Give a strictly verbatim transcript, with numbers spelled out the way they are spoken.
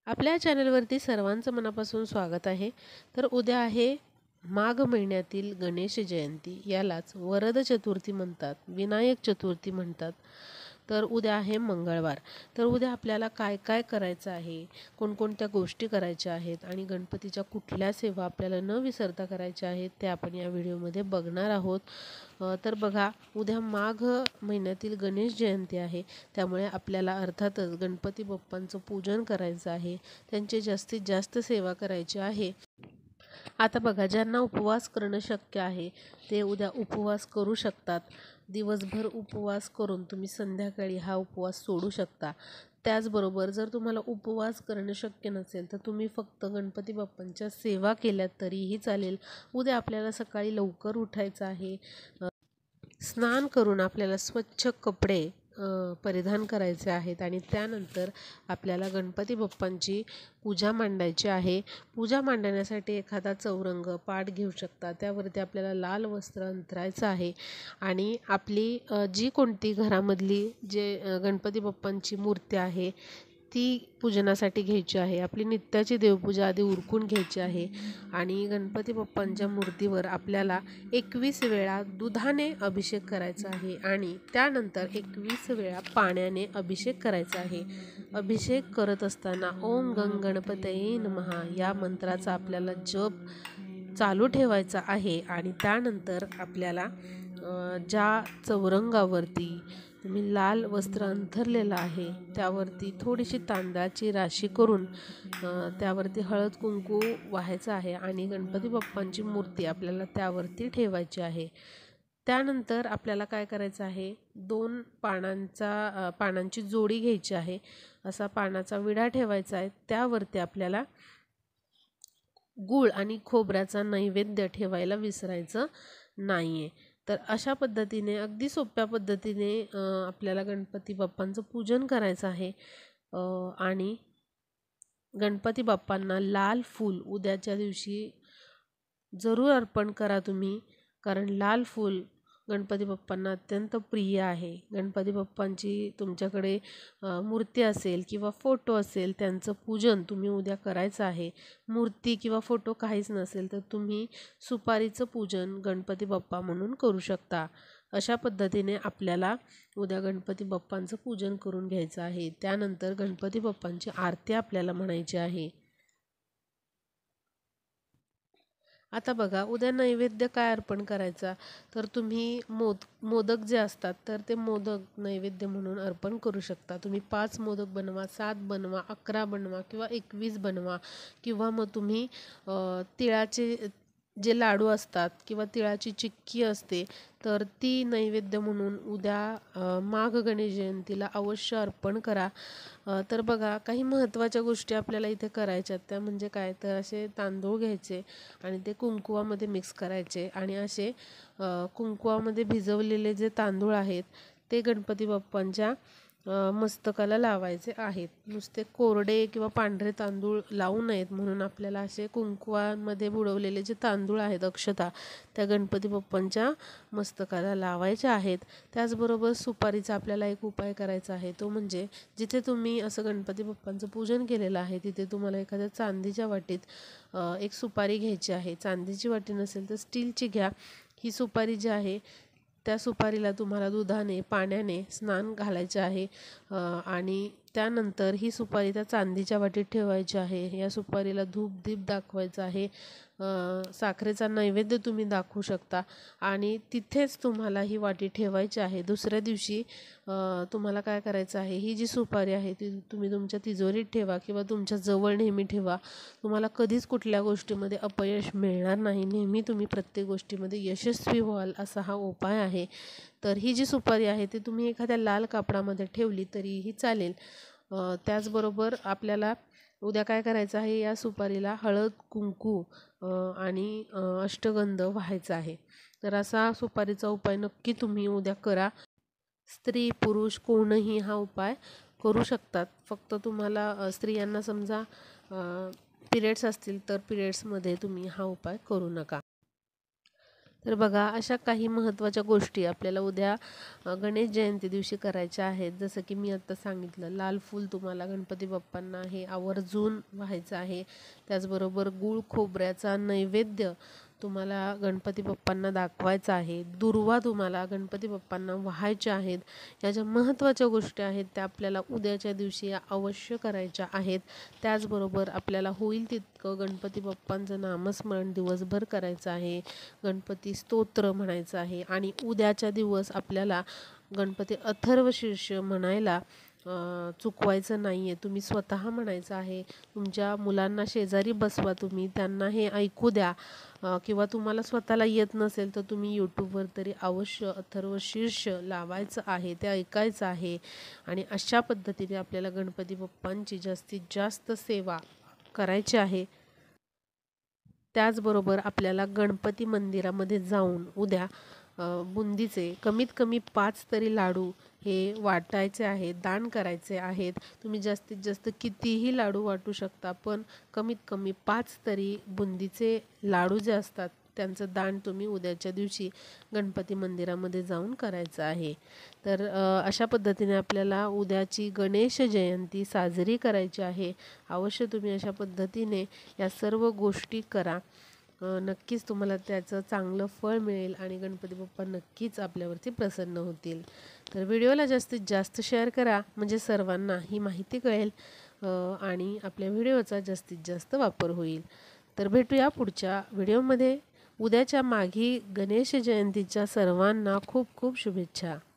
आपल्या चॅनलवरती सर्वांचं मनापासून स्वागत आहे। तर उद्या आहे माघ महिन्यातील गणेश जयंती, यालाच वरद चतुर्थी म्हणतात, विनायक चतुर्थी म्हणतात। तर उद्या आहे मंगळवार। तर उद्या आपल्याला काय काय करायचं आहे, कोणकोणत्या गोष्टी करायच्या आहेत आणि गणपतीच्या कुठल्या सेवा आपल्याला न विसरता करायच्या आहेत ते आपण या व्हिडिओमध्ये बघणार आहोत। तर बघा, उद्या माघ महिन्यातील गणेश जयंती आहे, त्यामुळे आपल्याला अर्थातच गणपती बाप्पांचं पूजन करायचं आहे, त्यांची जास्तीत जास्त सेवा करायची आहे। आता बघा, ज्यांना उपवास करणं शक्य आहे ते उद्या उपवास करू शकतात। दिवसभर उपवास करून तुम्ही संध्याकाळी हा उपवास सोडू शकता। त्याचबरोबर जर तुम्हाला उपवास करणं शक्य नसेल तर तुम्ही फक्त गणपती बाप्पांच्या सेवा केल्या तरीही चालेल। उद्या आपल्याला सकाळी लवकर उठायचं आहे, स्नान करून आपल्याला स्वच्छ कपडे परिधान करायचे आहेत आणि त्यानंतर आपल्याला गणपती बाप्पांची पूजा मांडायची आहे। पूजा मांडण्यासाठी एखादा चौरंग पाट घेऊ शकता, त्यावरती आपल्याला लाल वस्त्र अंथरायचं आहे आणि आपली जी कोणती घरामधली जे गणपती बाप्पांची मूर्ती आहे ती पूजनासाठी घ्यायची आहे। आपली नित्याची देवपूजा आधी उरकून घ्यायची आहे आणि गणपती बाप्पांच्या मूर्तीवर आपल्याला एकवीस वेळा दुधाने अभिषेक करायचा आहे आणि त्यानंतर एकवीस वेळा पाण्याने अभिषेक करायचा आहे। अभिषेक करत असताना ओम गंग गणपतये नमः या मंत्राचा आपल्याला जप चालू ठेवायचा आहे आणि त्यानंतर आपल्याला ज्या चौरंगावरती तुम्ही लाल वस्त्र अंथरलेलं आहे त्यावरती थोडीशी तांदळाची राशी करून त्यावरती हळद कुंकू वाहायचं आहे आणि गणपती बाप्पांची मूर्ती आपल्याला त्यावरती ठेवायची आहे। त्यानंतर आपल्याला काय करायचं आहे, दोन पानांचा पानांची जोडी घ्यायची आहे, असा पानाचा विडा ठेवायचा आहे, त्यावरती आपल्याला गूळ आणि खोबऱ्याचा नैवेद्य ठेवायला विसरायचं नाहीये। तर अशा पद्धतीने अगदी सोप्या पद्धतीने आपल्याला गणपती बाप्पांचं पूजन करायचं आहे आणि गणपती बाप्पांना लाल फूल उद्याच्या दिवशी जरूर अर्पण करा तुम्ही, कारण लाल फूल गणपती बाप्पांना अत्यंत प्रिय आहे। गणपती बाप्पांची तुमच्याकडे मूर्ती असेल किंवा फोटो असेल त्यांचं पूजन तुम्ही उद्या करायचं आहे। मूर्ती किंवा फोटो काहीच नसेल तर तुम्ही सुपारीचं पूजन गणपती बाप्पा म्हणून करू शकता। अशा पद्धतीने आपल्याला उद्या गणपती बाप्पांचं पूजन करून घ्यायचं आहे। त्यानंतर गणपती बाप्पांची आरती आपल्याला म्हणायची आहे। आता बघा, उद्या नैवेद्य काय अर्पण करायचा, तर तुम्ही मोद मोदक जे असतात तर ते मोदक नैवेद्य म्हणून अर्पण करू शकता। तुम्ही पाच मोदक बनवा, सात बनवा, अकरा बनवा किंवा एकवीस बनवा किंवा मग तुम्ही तिळाचे जे लाडू असतात किंवा तिळाची चिक्की असते तर ती नैवेद्य म्हणून उद्या माघ गणेश जयंतीला अवश्य अर्पण करा। तर बघा, काही महत्त्वाच्या गोष्टी आपल्याला इथे करायच्यात, त्या म्हणजे काय, तर असे तांदूळ घ्यायचे आणि ते कुंकुवामध्ये मिक्स करायचे आणि असे कुंकुवामध्ये भिजवलेले जे तांदूळ आहेत ते गणपती बाप्पांच्या मस्तकाला लावायचे आहेत। नुसते कोरडे किंवा पांढरे तांदूळ लावू नयेत म्हणून आपल्याला असे कुंकुवामध्ये बुडवलेले जे तांदूळ आहेत अक्षता त्या गणपती बाप्पांच्या मस्तकाला लावायच्या आहेत। त्याचबरोबर सुपारीचा आपल्याला एक उपाय करायचा आहे, तो म्हणजे जिथे तुम्ही असं गणपती बाप्पांचं पूजन केलेलं आहे तिथे तुम्हाला एखाद्या चांदीच्या वाटीत एक सुपारी घ्यायची आहे। चांदीची वाटी नसेल तर स्टीलची घ्या। ही सुपारी जी आहे त्या सुपारीला तुम्हाला दुधाने पाण्याने स्नान घालायचे आहे आणि त्यानंतर ही सुपारी त्या चांदीच्या वाटीत ठेवायची आहे। या सुपारीला धूप दीप दाखवायचा आहे, साखरेचा नैवेद्य तुम्ही दाखवू शकता आणि तिथेच तुम्हाला ही वाटी ठेवायची आहे। दुसऱ्या दिवशी तुम्हाला काय करायचं आहे, ही जी सुपारी आहे ती तुम्ही तुमच्या तिजोरीत ठेवा किंवा तुमच्या जवळ नेहमी ठेवा। तुम्हाला कधीच कुठल्या गोष्टीमध्ये अपयश मिळणार नाही, नेहमी तुम्ही प्रत्येक गोष्टीमध्ये यशस्वी व्हाल असा हा उपाय आहे। तर ही जी सुपारी आहे ती तुम्ही एखाद्या लाल कापडामध्ये ठेवली तरीही चालेल। त्याचबरोबर आपल्याला उद्या काय करायचं आहे, या सुपारीला हळद कुंकू आणि अष्टगंध व्हायचा आहे। तर असा सुपारीचा उपाय नक्की तुम्ही उद्या करा। स्त्री पुरुष कोणीही हा उपाय करू शकतात, फक्त तुम्हाला स्त्रियांना समजा पिरियड्स असतील तर पिरियड्समध्ये तुम्ही हा उपाय करू नका। तर बघा, अशा काही महत्त्वाच्या गोष्टी आपल्याला उद्या अ, गणेश जयंती दिवशी करायच्या आहेत. जसं की मी आत्ता सांगितलं, लाल फूल तुम्हाला गणपती बाप्पांना हे आवर्जून व्हायचं आहे. त्याचबरोबर गूळ खोबऱ्याचा नैवेद्य तुम्हाला गणपती बाप्पांना दाखवायचा आहे. दुर्वा तुम्हाला गणपती बाप्पांना वाहायच्या आहेत. या ज्या महत्त्वाच्या गोष्टी आहेत त्या आपल्याला उद्याच्या दिवशी अवश्य करायच्या आहेत. त्याचबरोबर आपल्याला होईल तितकं गणपती बाप्पांचं नामस्मरण दिवसभर करायचं आहे. गणपती स्तोत्र म्हणायचं आहे आणि उद्याच्या दिवस आपल्याला गणपती अथर्वशीर्ष म्हणायला अ, चुकवायचं नाही आहे. तुम्ही स्वतः म्हणायचं आहे. तुमच्या मुलांना शेजारी बसवा, तुम्ही त्यांना हे ऐकू द्या. अ, किंवा तुम्हाला स्वतःला येत नसेल तर तुम्ही यूट्यूबवर तरी अवश्य अथर्वशीर्ष लावायचं आहे, ते ऐकायचं आहे. आणि अशा पद्धतीने आपल्याला गणपती बाप्पांची जास्तीत जास्त सेवा करायची आहे. त्याचबरोबर आपल्याला गणपती मंदिरामध्ये जाऊन उद्या अ, बुंदीचे कमीत कमी पाच तरी लाडू हे वाटायचे आहेत, दान करायचे आहेत. तुम्ही जास्तीत जास्त कितीही लाडू वाटू शकता, पण कमीत कमी पाच तरी बुंदीचे लाडू जे असतात त्यांचं दान तुम्ही उद्याच्या दिवशी गणपती मंदिरामध्ये जाऊन करायचं आहे. तर अ, अशा पद्धतीने आपल्याला उद्याची गणेश जयंती साजरी करायची आहे. अवश्य तुम्ही अशा पद्धतीने या सर्व गोष्टी करा. अ, नक्कीच तुम्हाला त्याचं चांगलं फळ मिळेल आणि गणपती बाप्पा नक्कीच आपल्यावरती प्रसन्न होतील. तर व्हिडिओला जास्तीत जास्त शेअर करा, म्हणजे सर्वांना ही माहिती कळेल अ, आणि आपल्या व्हिडिओचा जास्तीत जास्त वापर होईल. तर भेटूया पुढच्या व्हिडिओमध्ये. उद्याच्या माघी गणेश जयंतीच्या सर्वांना खूप खूप शुभेच्छा.